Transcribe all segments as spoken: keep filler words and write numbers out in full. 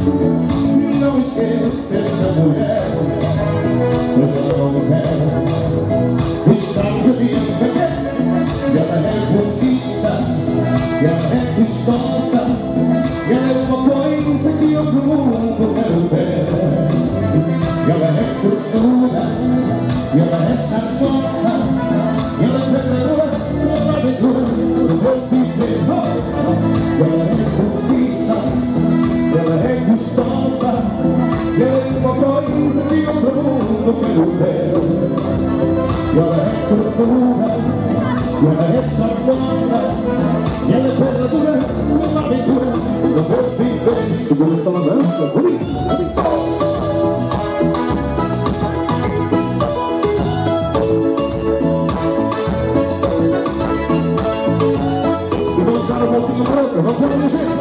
Não esqueça essa mulher, pois ela não quer estar bebendo. E ela é bonita, e ela é gostosa, e ela é uma coisa que outro mundo quer ver. E ela é fortuna, e ela é charmosa, e ela é verdadeira, uma aventura do meu viver. E ela é bonita, e ela é gostosa, e ela é uma coisa que outro mundo quer ver. E ela é fortuna, e ela é charmosa, e ela é verdadeira, uma aventura do meu viver. Segura essa balança, bonita. Vamos lá, minha gente!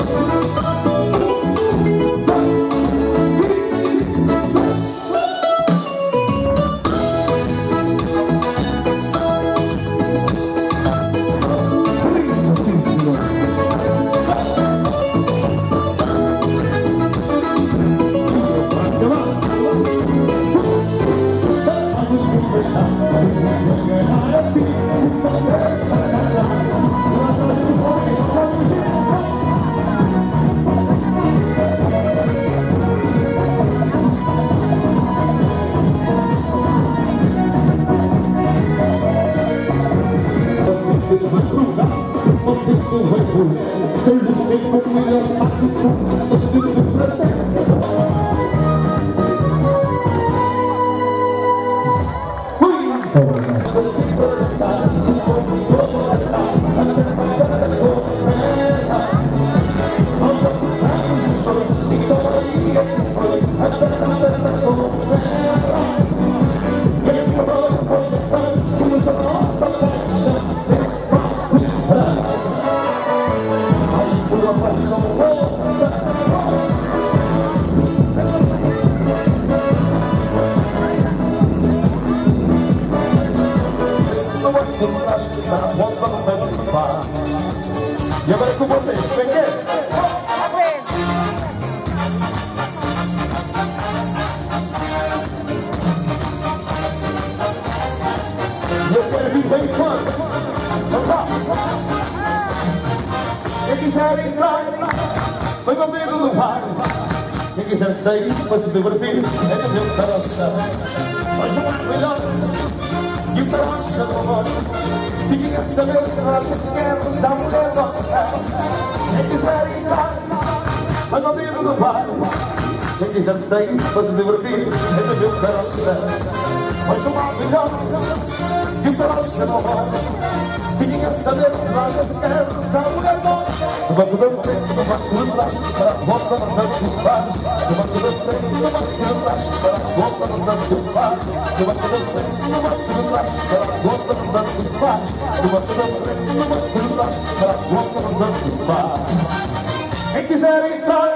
E agora é com vocês, peguei! E eu quero vir bem quando? Vamos lá! Quem quiser entrar, vai comigo no bar. Quem quiser sair, vai se divertir, é no meu coração. Vai chamar melhor, e o coração do amor. Fiquem a saber que nós queremos da mulher nossa. Quem quiser entrar, vai comigo no bar. Quem quiser sair, vai se divertir, é no meu coração. Vai chamar melhor, e o coração do amor. Fiquem a saber que nós queremos da mulher nossa. No banco da frente, no banco de trás, para a volta não dá de bar. No banco da frente, no banco de trás, para a volta não dá de bar. No banco da frente, no banco de trás, para a volta não dá de bar. No banco da frente, no banco de trás, para a volta não dá de bar. Quem quiser entrar,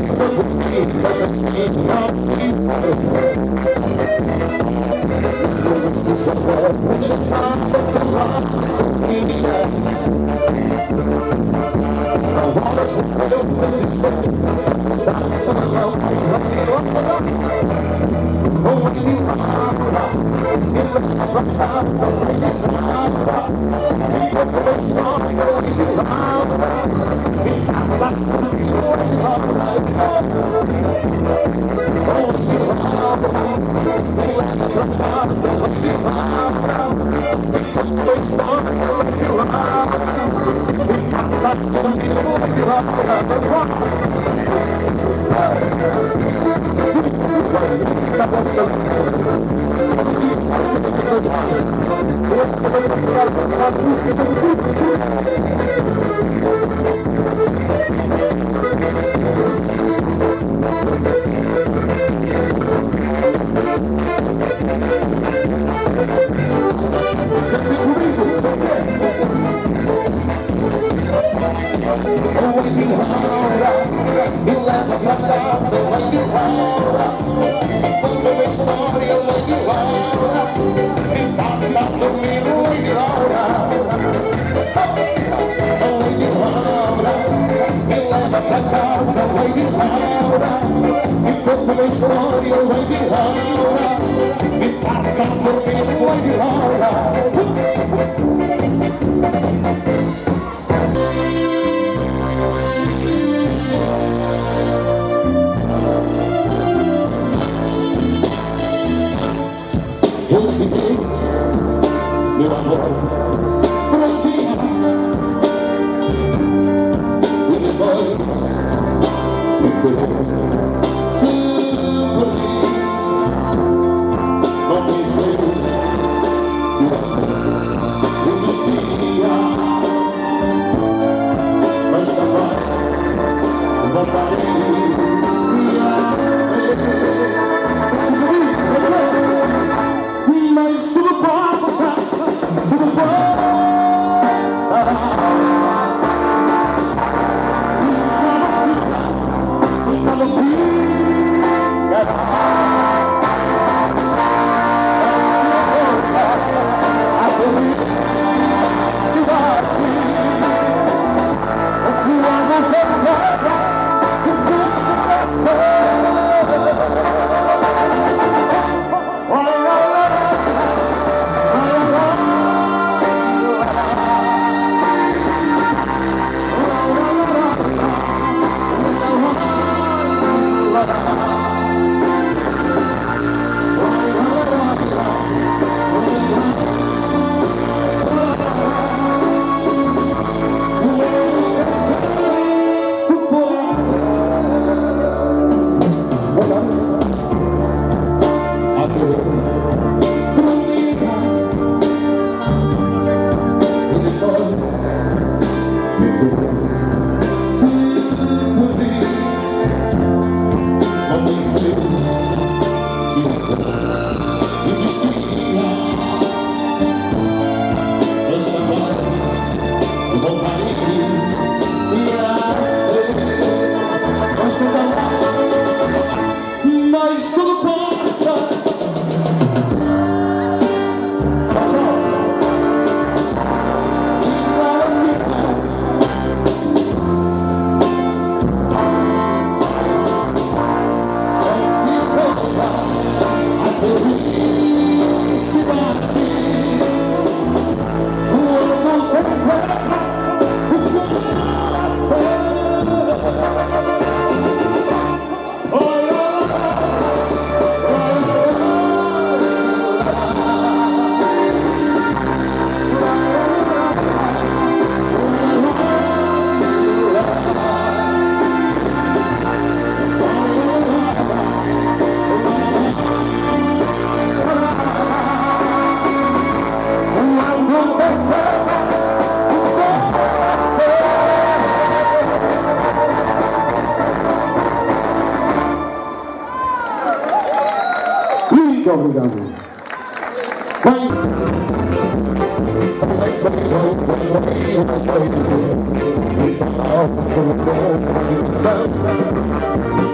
Obrigado.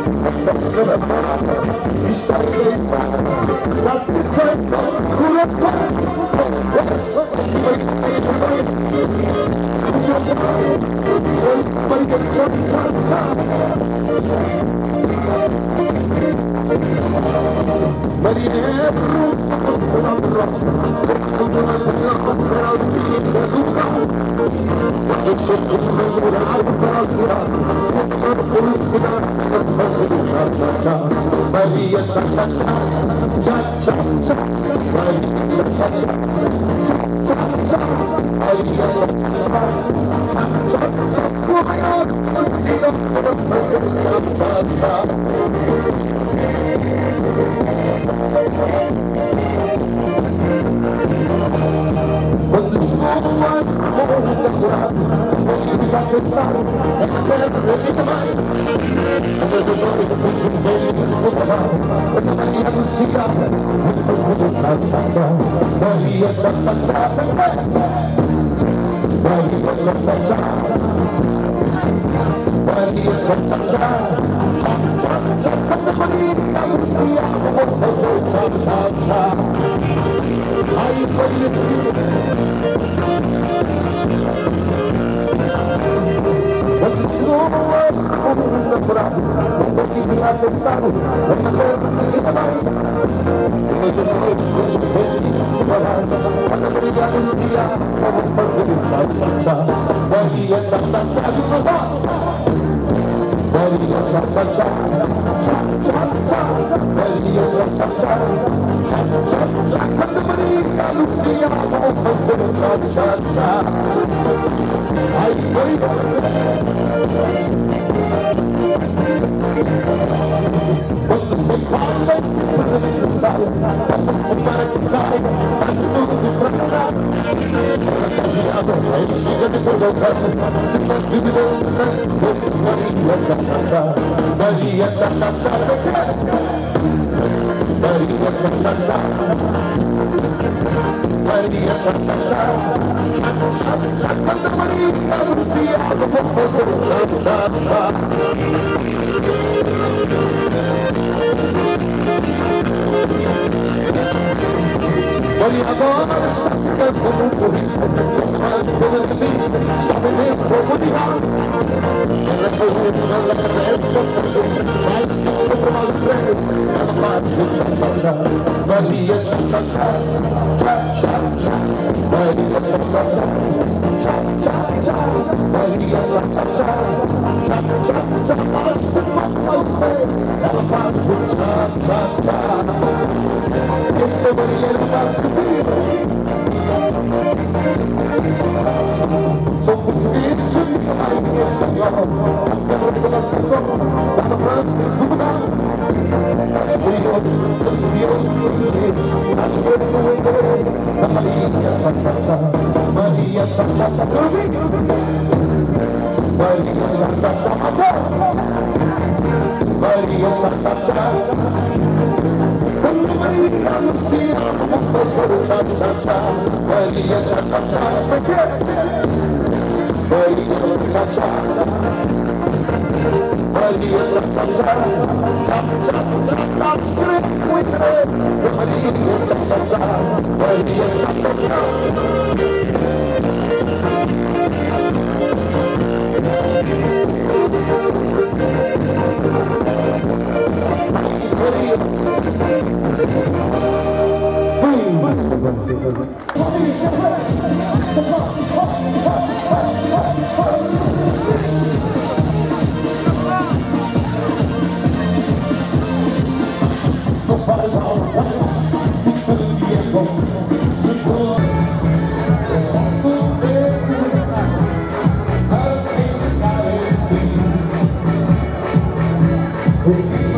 Maria cha cha cha cha cha cha Maria cha cha cha cha cha cha Maria cha cha cha cha cha cha When the small one holds the ground, when you decide to start, and never really come out. And there's a noise that puts your baby in the ground. But nobody ever see that. With the little cha-cha-cha. Maria cha-cha-cha. Maria cha-cha-cha. Maria cha-cha-cha. Cha-cha-cha. Nobody ever see that. With the little cha-cha-cha. I pray it to you. When the snow was over the ground, when you decide to start, when the Lord is in the night, when the Lord is in the night, and the Maria is here, and the Maria cha-cha-cha, Maria cha-cha-cha, you know what? Maria cha-cha-cha, cha-cha-cha, Maria cha-cha-cha, cha-cha-cha, and the Maria is here, and the cha-cha-cha. I pray for when the same parliament, when the society, and the humanity side, and the movement is running out. And the other way, she got to go to heaven. She got to be able to say, Maria cha-cha-cha, Maria cha-cha-cha, Maria cha-cha-cha, Maria cha-cha-cha, cha-cha-cha, and the Maria will see all the people cha-cha-cha. Maria agora está ficando muito rica, pela beach, está vendendo pouco de ar. Ela foi ela cabeça, mas que para mais três, ela faz cha-cha-cha, Maria cha-cha-cha, cha-cha-cha, Maria cha-cha-cha, cha-cha-cha, Maria cha-cha-cha, cha-cha-cha, mas que para mais três, ela faz cha-cha-cha. Essa Maria não vai subir. Somos filhos de Pai Espanhol, pela revelação da frente do lugar. As crianças, os filhos, as coisas do endereço da Maria cha-cha-cha, Maria cha-cha-cha, Maria cha-cha-cha, Maria cha-cha-cha. Maria Lucia, cha-cha-cha, Maria cha-cha-cha, Maria cha-cha-cha, Maria cha-cha-cha, cha-cha-cha, let's drink with her, Maria cha-cha-cha, Maria cha-cha-cha. Oh,